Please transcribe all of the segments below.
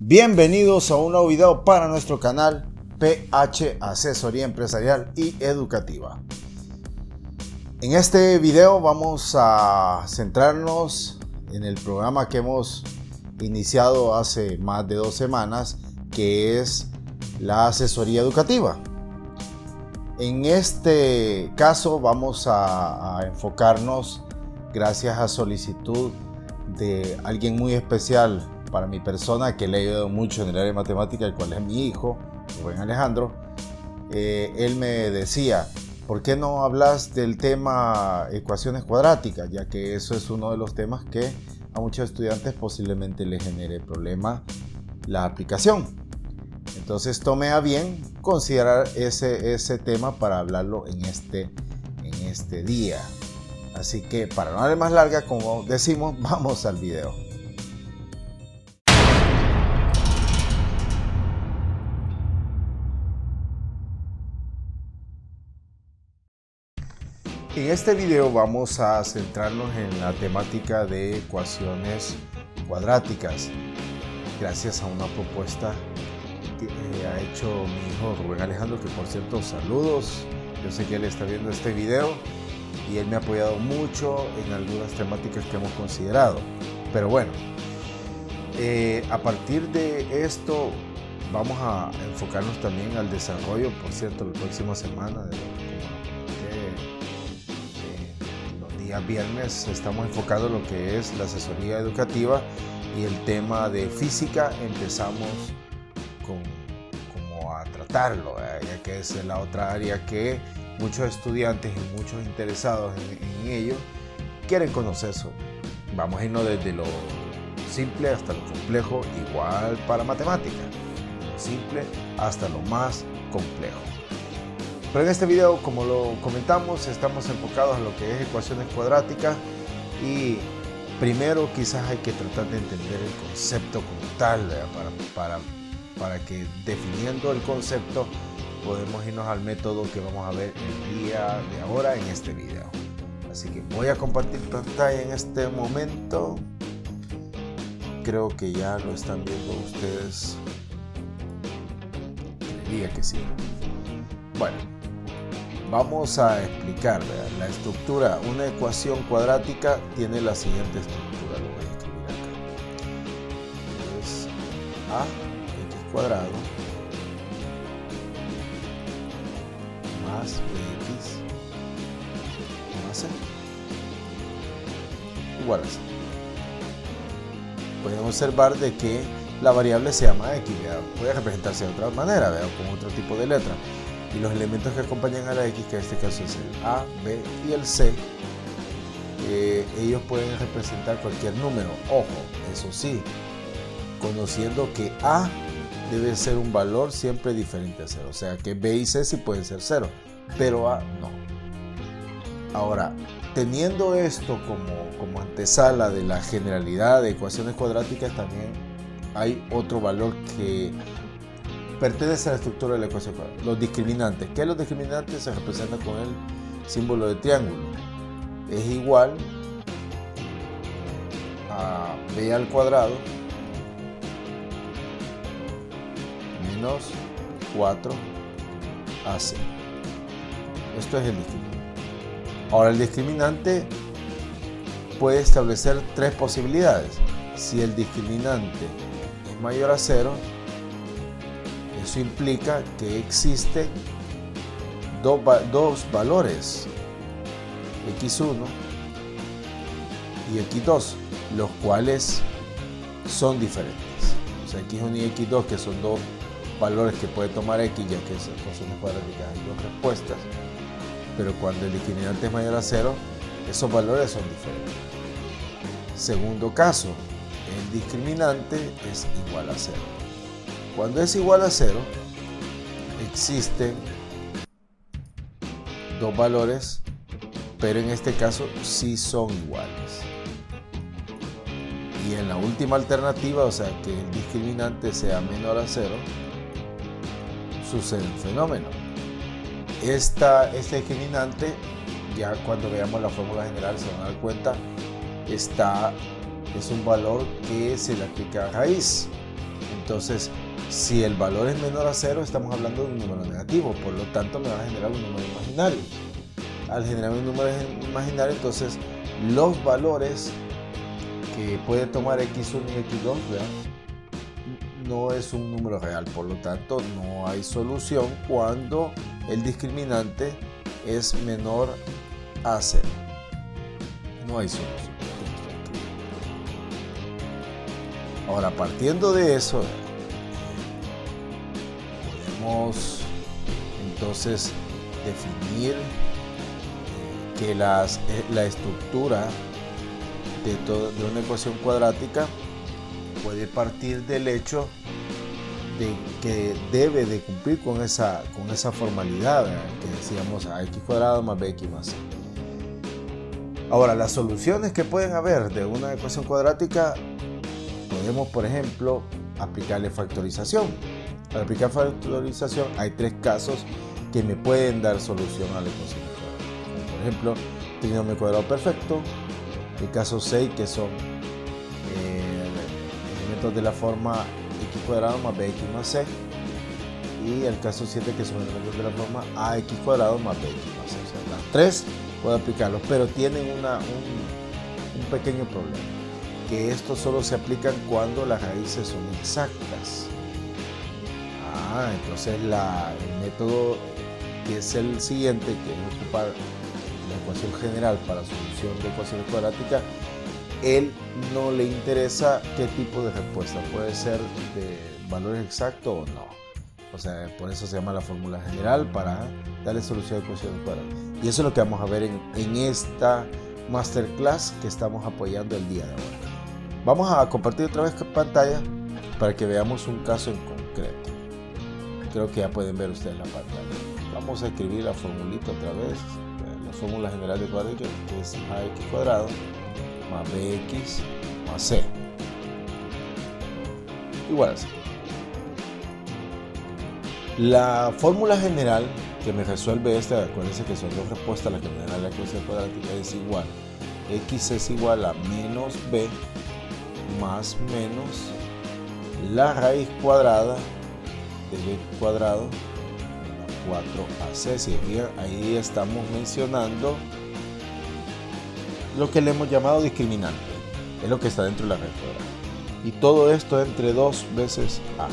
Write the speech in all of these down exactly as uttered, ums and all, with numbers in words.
Bienvenidos a un nuevo video para nuestro canal P H Asesoría Empresarial y Educativa. En este video vamos a centrarnos en el programa que hemos iniciado hace más de dos semanas, que es la asesoría educativa. En este caso vamos a, a enfocarnos, gracias a solicitud de alguien muy especial para mi persona, que le ha ayudado mucho en el área de matemática, el cual es mi hijo, Rubén Alejandro. Eh, él me decía, ¿por qué no hablas del tema ecuaciones cuadráticas? Ya que eso es uno de los temas que a muchos estudiantes posiblemente les genere problema la aplicación. Entonces tomé a bien considerar ese, ese tema para hablarlo en este, en este día. Así que para no darle más larga, como decimos, vamos al video. En este video vamos a centrarnos en la temática de ecuaciones cuadráticas, gracias a una propuesta que ha hecho mi hijo Rubén Alejandro, que por cierto, saludos. Yo sé que él está viendo este video y él me ha apoyado mucho en algunas temáticas que hemos considerado. Pero bueno, eh, a partir de esto vamos a enfocarnos también al desarrollo, por cierto, la próxima semana de viernes estamos enfocados en lo que es la asesoría educativa y el tema de física. Empezamos con como a tratarlo, ¿eh? Ya que es la otra área que muchos estudiantes y muchos interesados en, en ello quieren conocer sobre. Vamos a irnos desde lo simple hasta lo complejo, igual para matemática, lo simple hasta lo más complejo. Pero en este video, como lo comentamos, estamos enfocados en lo que es ecuaciones cuadráticas y primero quizás hay que tratar de entender el concepto como tal, para, para, para que definiendo el concepto podemos irnos al método que vamos a ver el día de ahora en este video. Así que voy a compartir pantalla en este momento. Creo que ya lo están viendo ustedes. Diría que sí. Bueno. Vamos a explicar, ¿verdad? La estructura. Una ecuación cuadrática tiene la siguiente estructura. Lo voy a escribir acá. Es a x cuadrado más bx más c igual a c. Pueden observar de que la variable se llama x, ¿verdad? Puede representarse de otra manera, ¿verdad? Con otro tipo de letra. Y los elementos que acompañan a la X, que en este caso es el A, B y el C, eh, ellos pueden representar cualquier número. Ojo, eso sí, conociendo que A debe ser un valor siempre diferente a cero. O sea que B y C sí pueden ser cero, pero A no. Ahora, teniendo esto como, como antesala de la generalidad de ecuaciones cuadráticas, también hay otro valor que pertenece a la estructura de la ecuación cuadrática. Los discriminantes. ¿Qué es los discriminantes? Se representan con el símbolo de triángulo. Es igual a b al cuadrado menos cuatro a c. Esto es el discriminante. Ahora, el discriminante puede establecer tres posibilidades. Si el discriminante es mayor a cero, eso implica que existen dos, dos valores, equis uno y equis dos, los cuales son diferentes. O sea, equis uno y equis dos, que son dos valores que puede tomar X, ya que en ecuaciones cuadráticas hay dos respuestas, pero cuando el discriminante es mayor a cero, esos valores son diferentes. Segundo caso, el discriminante es igual a cero. Cuando es igual a cero, existen dos valores, pero en este caso sí son iguales. Y en la última alternativa, o sea que el discriminante sea menor a cero, sucede un fenómeno. Esta, este discriminante, ya cuando veamos la fórmula general se van a dar cuenta, está, es un valor que se le aplica a raíz. Entonces, si el valor es menor a cero, estamos hablando de un número negativo, por lo tanto me va a generar un número imaginario. Al generar un número imaginario, entonces los valores que puede tomar equis uno y equis dos, ¿verdad?, no es un número real, por lo tanto no hay solución cuando el discriminante es menor a cero. No hay solución. Ahora, partiendo de eso, podemos entonces definir que las, la estructura de, todo, de una ecuación cuadrática puede partir del hecho de que debe de cumplir con esa, con esa formalidad, ¿verdad?, que decíamos a x cuadrado más bx más c. Ahora, las soluciones que pueden haber de una ecuación cuadrática, podemos, por ejemplo, aplicarle factorización. Para aplicar factorización hay tres casos que me pueden dar solución a la ecuación cuadrática. Por ejemplo, trinomio cuadrado perfecto, el caso seis, que son eh, elementos de la forma x cuadrado más bx más c, y el caso siete, que son elementos de la forma ax cuadrado más bx más c. O sea, las tres puedo aplicarlos, pero tienen una, un, un pequeño problema, que estos solo se aplican cuando las raíces son exactas. Ah, entonces la, el método, que es el siguiente, que es ocupar la ecuación general para solución de ecuaciones cuadráticas, él no le interesa qué tipo de respuesta, puede ser de valores exactos o no. O sea, por eso se llama la fórmula general, para darle solución a ecuaciones cuadráticas. Y eso es lo que vamos a ver en, en esta masterclass que estamos apoyando el día de hoy. Vamos a compartir otra vez pantalla para que veamos un caso en concreto. Creo que ya pueden ver ustedes la pantalla. Vamos a escribir la formulita otra vez. La fórmula general de cuadrática, que es ax cuadrado más bx más c igual a c. La fórmula general que me resuelve esta, acuérdense que son dos respuestas a la que me da la ecuación cuadrática, es igual, x es igual a menos b más menos la raíz cuadrada de b cuadrado cuatro a c. Si bien ahí estamos mencionando lo que le hemos llamado discriminante, es lo que está dentro de la raíz cuadrada, y todo esto entre dos veces a.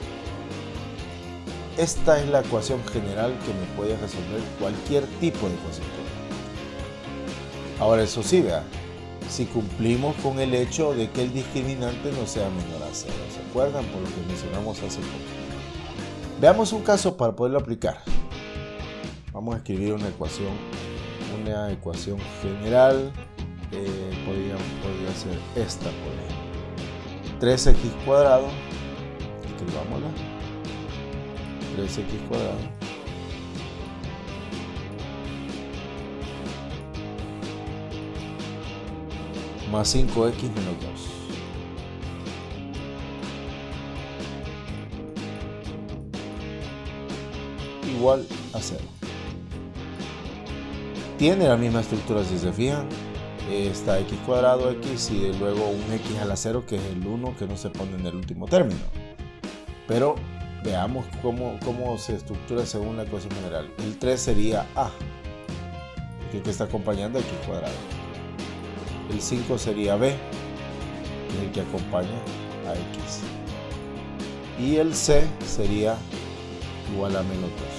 Esta es la ecuación general que me puede resolver cualquier tipo de ecuación cuadrática. Ahora, eso sí, vea, si cumplimos con el hecho de que el discriminante no sea menor a cero. ¿Se acuerdan? Por lo que mencionamos hace poco. Veamos un caso para poderlo aplicar. Vamos a escribir una ecuación, una ecuación general. Eh, podría, podría ser esta, por ejemplo. tres equis cuadrado, escribámosla. tres equis cuadrado más cinco equis menos dos igual a cero. Tiene la misma estructura, si se fijan. Está x cuadrado, x, y luego un x a la cero, que es el uno, que no se pone en el último término. Pero veamos cómo, cómo se estructura según la ecuación general. El tres sería a, que está acompañando a x cuadrado. El cinco sería b, que es el que acompaña a x. Y el c sería igual a menos dos.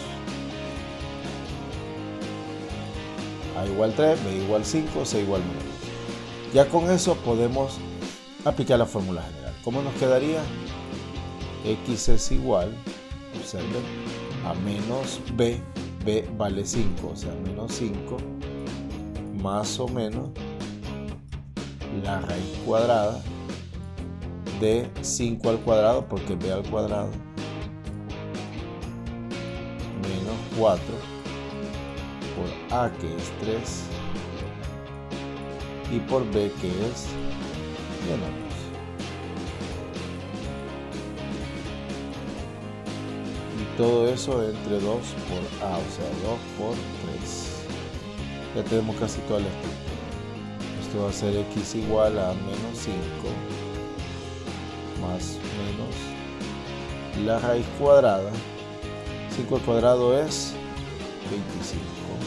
A igual tres, b igual cinco, c igual menos dos. Ya con eso podemos aplicar la fórmula general. ¿Cómo nos quedaría? X es igual, observen, a menos b, b vale cinco, o sea, menos cinco, más o menos la raíz cuadrada de cinco al cuadrado, porque b al cuadrado, menos cuatro, por a, que es tres, y por b, que es menos dos. Y todo eso entre dos por a, o sea, dos por tres. Ya tenemos casi toda la estructura. Esto va a ser x igual a menos cinco más menos la raíz cuadrada. cinco al cuadrado es veinticinco.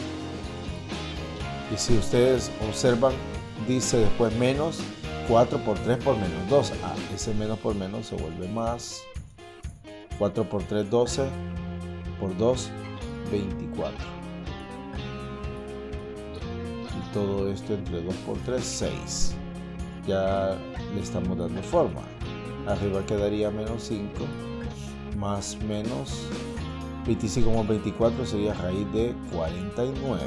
Y si ustedes observan, dice después menos cuatro por tres por menos dos. Ah, ese menos por menos se vuelve más. cuatro por tres, doce. Por dos, veinticuatro. Y todo esto entre dos por tres, seis. Ya le estamos dando forma. Arriba quedaría menos cinco. Más menos veinticinco más veinticuatro sería raíz de cuarenta y nueve.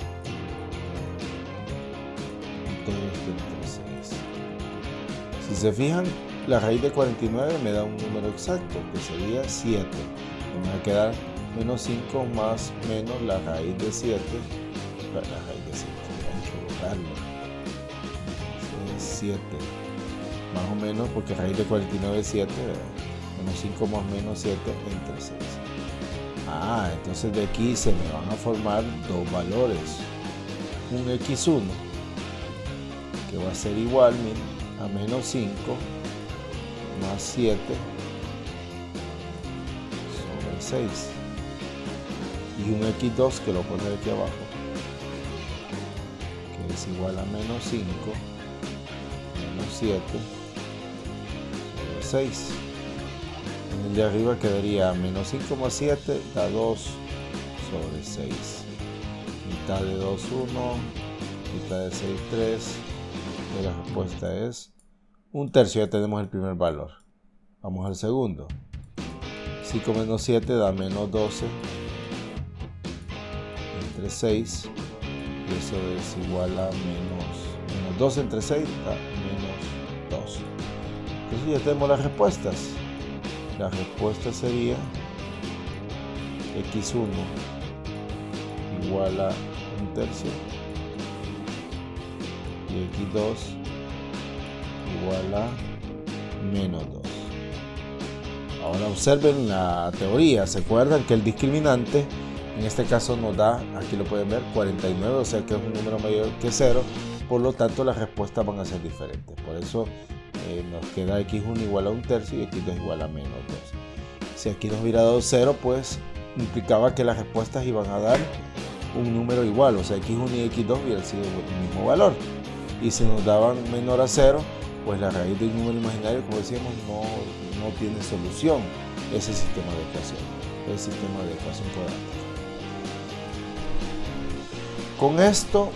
Y todo esto entre seis. Si se fijan, la raíz de cuarenta y nueve me da un número exacto, que sería siete. Me va a quedar menos cinco más menos la raíz de siete. La raíz de siete, hay que borrarlo. Es siete. Más o menos, porque raíz de cuarenta y nueve es siete. Menos cinco más menos siete entre seis. Ah, entonces de aquí se me van a formar dos valores. Un equis uno, que va a ser igual a menos cinco más siete sobre seis. Y un equis dos, que lo voy a poner aquí abajo, que es igual a menos cinco menos siete sobre seis. En el de arriba quedaría menos cinco más siete da dos sobre seis. Mitad de dos, uno. Mitad de seis, tres. Y la respuesta es un tercio. Ya tenemos el primer valor. Vamos al segundo. cinco menos siete da menos doce entre seis. Y eso es igual a menos, menos doce entre seis da menos dos. Entonces ya tenemos las respuestas. La respuesta sería equis uno igual a un tercio y equis dos igual a menos dos. Ahora observen la teoría. ¿Se acuerdan que el discriminante en este caso nos da, aquí lo pueden ver, cuarenta y nueve, o sea que es un número mayor que cero, por lo tanto las respuestas van a ser diferentes? Por eso Eh, nos queda equis uno igual a un tercio y equis dos igual a menos dos. Si aquí nos hubiera dado cero, pues implicaba que las respuestas iban a dar un número igual, o sea, equis uno y equis dos hubieran sido el mismo valor. Y si nos daban menor a cero, pues la raíz de un número imaginario, como decíamos, no, no tiene solución ese sistema de ecuación, el sistema de ecuación cuadrática. Con esto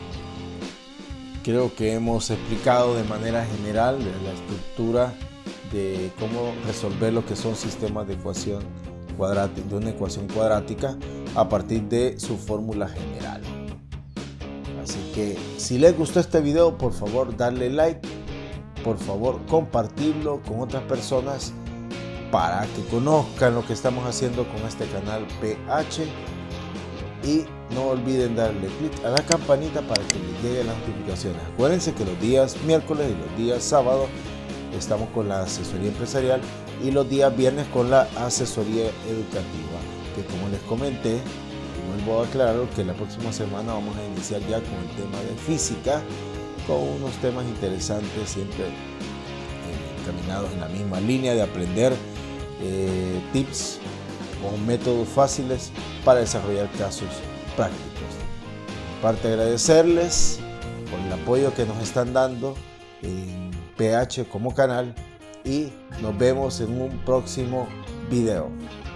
creo que hemos explicado de manera general la estructura de cómo resolver lo que son sistemas de ecuación cuadrática, de una ecuación cuadrática a partir de su fórmula general. Así que si les gustó este video, por favor darle like, por favor compartirlo con otras personas para que conozcan lo que estamos haciendo con este canal P H. Y no olviden darle clic a la campanita para que les lleguen las notificaciones. Acuérdense que los días miércoles y los días sábados estamos con la asesoría empresarial y los días viernes con la asesoría educativa, que como les comenté, vuelvo a aclarar que la próxima semana vamos a iniciar ya con el tema de física, con unos temas interesantes, siempre eh, encaminados en la misma línea de aprender eh, tips o métodos fáciles para desarrollar casos prácticos. Aparte, agradecerles por el apoyo que nos están dando en P H como canal y nos vemos en un próximo video.